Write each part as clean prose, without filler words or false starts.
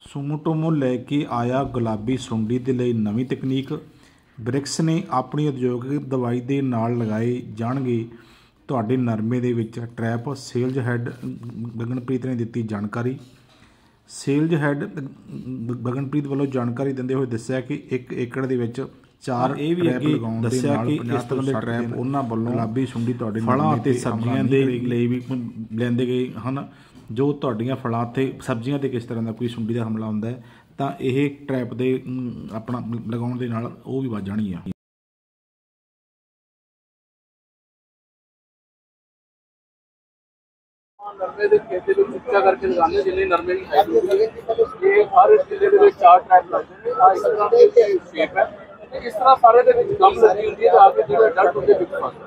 ਸੁਮੋਟੋਮੋ ਲੈ ਕੇ ਆਇਆ ਗੁਲਾਬੀ ਸੁੰਡੀ ਦੇ ਲਈ ਨਵੀਂ ਤਕਨੀਕ। ਬ੍ਰਿਕਸ ਨੇ ਆਪਣੀ ਉਦਯੋਗਿਕ ਦਵਾਈ ਦੇ ਨਾਲ ਲਗਾਏ ਜਾਣਗੇ ਤੁਹਾਡੇ ਨਰਮੇ ਦੇ ਵਿੱਚ ਟਰੈਪ। ਸੇਲਜ਼ ਹੈੱਡ ਗਗਨਪ੍ਰੀਤ ਨੇ ਦਿੱਤੀ ਜਾਣਕਾਰੀ। ਸੇਲਜ਼ ਹੈੱਡ ਗਗਨਪ੍ਰੀਤ ਵੱਲੋਂ ਜਾਣਕਾਰੀ ਦਿੰਦੇ ਹੋਏ ਦੱਸਿਆ ਕਿ 1 ਏਕੜ ਦੇ ਵਿੱਚ 4 ਟਰੈਪ ਲਗਾਉਣ ਦੇ ਨਾਲ 50 ਤੋਂ 60 ਟਰੈਪ ਉਹਨਾਂ ਵੱਲੋਂ ਗੁਲਾਬੀ ਸੁੰਡੀ ਤੁਹਾਡੇ ਫਲਾਂ ਅਤੇ ਸਬਜ਼ੀਆਂ ਦੇ ਲਈ ਵੀ ਲੈਂਦੇ ਗਏ ਹਨ। ਜੋ ਤੁਹਾਡੀਆਂ ਫਲਾਂ ਅਤੇ ਸਬਜ਼ੀਆਂ 'ਤੇ ਕਿਸ ਤਰ੍ਹਾਂ ਦਾ ਕੋਈ ਸੁੰਡੀ ਦਾ ਹਮਲਾ ਹੁੰਦਾ ਹੈ ਤਾਂ ਇਹ ਟਰੈਪ ਦੇ ਆਪਣਾ ਲਗਾਉਣ ਦੇ ਨਾਲ ਉਹ ਵੀ ਵੱਧ ਜਾਣੀ ਆ। ਨਰਮੇ ਦੇ ਖੇਤ ਦੇ ਵਿੱਚ ਉੱਚਾ ਕਰਕੇ ਲਗਾਉਂਦੇ ਜਿੰਨੇ ਨਰਮੇ ਦੀ ਹਾਈਟ ਹੁੰਦੀ ਹੈ ਇਹ ਹਰ ਜ਼ਿਲ੍ਹੇ ਦੇ ਵਿੱਚ 4 ਟਰੈਪ ਲੱਗਦੇ ਨੇ। ਆ ਇਸ ਤਰ੍ਹਾਂ ਦੀ ਸ਼ੇਪ ਹੈ ਤੇ ਇਸ ਤਰ੍ਹਾਂ ਸਾਰੇ ਦੇ ਵਿੱਚ ਗਮ ਲੱਗੀ ਹੁੰਦੀ ਹੈ ਤਾਂ ਆ ਕੇ ਜਿਹੜਾ ਡੱਟ ਉਹਦੇ ਵਿੱਚ ਫਸਦਾ।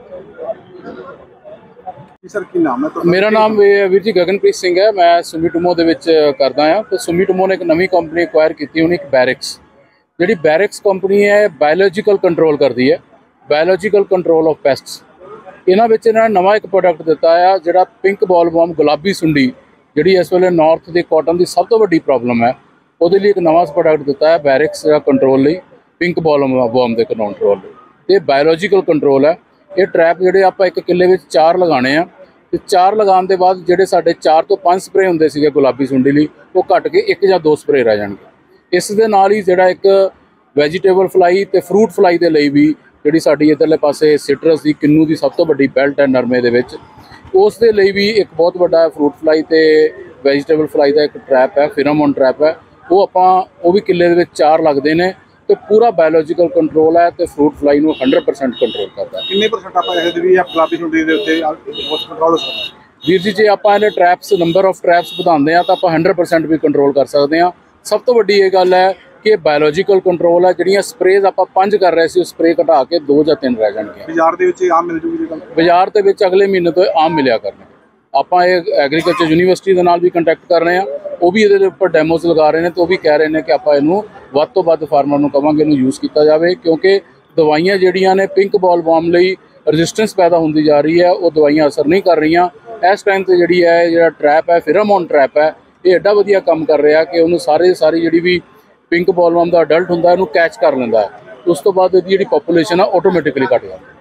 ਸਰ ਕੀ ਨਾਮ ਹੈ ਤੁਹਾਡਾ? ਮੇਰਾ ਨਾਮ ਵੀਰ ਜੀ ਗਗਨਪ੍ਰੀਤ ਸਿੰਘ ਹੈ। ਮੈਂ ਸੁਮੀਟੋਮੋ ਦੇ ਵਿੱਚ ਕਰਦਾ ਹਾਂ। ਤੇ ਸੁਮੀਟੋਮੋ ਨੇ ਇੱਕ ਨਵੀਂ ਕੰਪਨੀ ਐਕਵਾਇਰ ਕੀਤੀ ਹੋਣੀ, ਇੱਕ ਬੈਰਿਕਸ। ਜਿਹੜੀ ਬੈਰਿਕਸ ਕੰਪਨੀ ਹੈ ਬਾਇਓਲੋਜੀਕਲ ਕੰਟਰੋਲ ਕਰਦੀ ਹੈ, ਬਾਇਓਲੋਜੀਕਲ ਕੰਟਰੋਲ ਆਫ ਪੈਸਟਸ। ਇਹਨਾਂ ਵਿੱਚ ਇਹਨਾਂ ਨੇ ਨਵਾਂ ਇੱਕ ਪ੍ਰੋਡਕਟ ਦਿੱਤਾ ਆ ਜਿਹੜਾ ਪਿੰਕ ਬੋਲਵਰਮ ਗੁਲਾਬੀ ਸੁੰਡੀ, ਜਿਹੜੀ ਇਸ ਵੇਲੇ ਨਾਰਥ ਦੇ ਕਾਟਨ ਦੀ ਸਭ ਤੋਂ ਵੱਡੀ ਪ੍ਰੋਬਲਮ ਹੈ, ਉਹਦੇ ਲਈ ਇੱਕ ਨਵਾਂ ਪ੍ਰੋਡਕਟ ਦਿੱਤਾ ਹੈ ਬੈਰਿਕਸ ਦਾ ਕੰਟਰੋਲ ਲਈ, ਪਿੰਕ ਬੋਲਵਰਮ ਦੇ ਕੰਟਰੋਲ ਲਈ। ਇਹ ਬਾਇਓਲੋਜੀਕਲ ਕੰਟਰੋਲ ਹੈ। ਇਹ ਟਰੈਪ ਜਿਹੜੇ ਆਪਾਂ 1 ਕਿੱਲੇ ਵਿੱਚ 4 ਲਗਾਉਣੇ ਆ ਤੇ 4 ਲਗਾਉਣ ਦੇ ਬਾਅਦ ਜਿਹੜੇ ਸਾਡੇ 4 ਤੋਂ 5 ਸਪਰੇ ਹੁੰਦੇ ਸੀਗੇ ਗੁਲਾਬੀ ਸੁੰਡੀ ਲਈ ਉਹ ਘਟ ਕੇ 1 ਜਾਂ 2 ਸਪਰੇ ਰਹਿ ਜਾਣਗੇ। ਇਸ ਦੇ ਨਾਲ ਹੀ ਜਿਹੜਾ ਇੱਕ ਵੈਜੀਟੇਬਲ ਫਲਾਈ ਤੇ ਫਰੂਟ ਫਲਾਈ ਦੇ ਲਈ ਵੀ ਜਿਹੜੀ ਸਾਡੀ ਇੱਧਰਲੇ ਪਾਸੇ ਸਿਟਰਸ ਦੀ ਕਿੰਨੂ ਦੀ ਸਭ ਤੋਂ ਵੱਡੀ ਬੈਲਟ ਹੈ ਨਰਮੇ ਦੇ ਵਿੱਚ, ਉਸ ਦੇ ਲਈ ਵੀ ਇੱਕ ਬਹੁਤ ਵੱਡਾ ਫਰੂਟ ਫਲਾਈ ਤੇ ਵੈਜੀਟੇਬਲ ਫਲਾਈ ਦਾ ਇੱਕ ਟਰੈਪ ਹੈ, ਫਿਰਾਮੋਨ ਟਰੈਪ ਹੈ। ਉਹ ਵੀ ਕਿੱਲੇ ਦੇ ਵਿੱਚ 4 ਲੱਗਦੇ ਨੇ ਤੇ ਪੂਰਾ ਬਾਇਓਲੋਜੀਕਲ ਕੰਟਰੋਲ ਹੈ ਤੇ ਫਰੂਟ ਫਲਾਈ ਨੂੰ 100% ਕੰਟਰੋਲ ਕਰਦਾ ਹੈ। ਕਿੰਨੇ % ਆਪਾਂ ਇਹ ਵੀ ਗੁਲਾਬੀ ਸੁੰਡੀ ਦੇ ਉੱਤੇ ਕੰਟਰੋਲ ਹੋ ਸਕਦਾ? ਵੀਰ ਜੀ ਜੇ ਆਪਾਂ ਇਹਨੇ ਟਰੈਪਸ ਨੰਬਰ ਆਫ ਟਰੈਪਸ ਵਧਾਉਂਦੇ ਆ ਤਾਂ ਆਪਾਂ 100% ਵੀ ਕੰਟਰੋਲ ਕਰ ਸਕਦੇ ਹਾਂ। ਸਭ ਤੋਂ ਵੱਡੀ ਇਹ ਗੱਲ ਹੈ ਕਿ ਬਾਇਓਲੋਜੀਕਲ ਕੰਟਰੋਲ ਹੈ। ਜਿਹੜੀਆਂ ਸਪਰੇਜ਼ ਆਪਾਂ 5 ਕਰ ਰਹੇ ਸੀ ਉਹ ਸਪਰੇ ਘਟਾ ਕੇ 2 ਜਾਂ 3 ਰਹਿ ਜਾਣਗੀਆਂ। ਬਾਜ਼ਾਰ ਦੇ ਵਿੱਚ ਆਮ ਮਿਲ ਜੂਗੀ? ਬਾਜ਼ਾਰ ਦੇ ਵਿੱਚ ਅਗਲੇ ਮਹੀਨੇ ਤੋਂ ਆਮ ਮਿਲਿਆ ਕਰਨਗੇ। ਆਪਾਂ ਇਹ ਐਗਰੀਕਲਚਰ ਯੂਨੀਵਰਸਿਟੀ ਦੇ ਨਾਲ ਵੀ ਕੰਟੈਕਟ ਕਰ ਰਹੇ ਹਾਂ, ਉਹ ਵੀ ਇਹਦੇ ਉੱਪਰ ਡੈਮੋਜ਼ ਲਗਾ ਰਹੇ ਨੇ ਤੇ ਉਹ ਵੀ ਕਹਿ ਰਹੇ ਨੇ ਕਿ ਆਪਾਂ ਇਹਨੂੰ ਵੱਧ ਤੋਂ ਵੱਧ ਫਾਰਮਰ ਨੂੰ ਕਵਾਂਗੇ ਇਹਨੂੰ ਯੂਜ਼ ਕੀਤਾ ਜਾਵੇ, ਕਿਉਂਕਿ ਦਵਾਈਆਂ ਜਿਹੜੀਆਂ ਨੇ ਪਿੰਕ ਬੋਲਵਰਮ ਲਈ ਰੈਜ਼ਿਸਟੈਂਸ ਪੈਦਾ ਹੁੰਦੀ ਜਾ ਰਹੀ ਹੈ, ਉਹ ਦਵਾਈਆਂ ਅਸਰ ਨਹੀਂ ਕਰ ਰਹੀਆਂ। ਇਸ ਟਾਈਮ ਤੇ ਜਿਹੜਾ ਟਰੈਪ ਹੈ ਫਿਰਾਮੋਨ ਟਰੈਪ ਹੈ, ਇਹ ਐਡਾ ਵਧੀਆ ਕੰਮ ਕਰ ਰਿਹਾ ਕਿ ਉਹਨੂੰ ਸਾਰੀ ਜਿਹੜੀ ਵੀ ਪਿੰਕ ਬੋਲਵਰਮ ਦਾ ਅਡਲਟ ਹੁੰਦਾ ਇਹਨੂੰ ਕੈਚ ਕਰ ਲੈਂਦਾ ਹੈ। ਉਸ ਤੋਂ ਬਾਅਦ ਇਹਦੀ ਜਿਹੜੀ ਪੋਪੂਲੇਸ਼ਨ ਆ ਆਟੋਮੈਟਿਕਲੀ ਘਟ ਜਾਂਦੀ ਹੈ।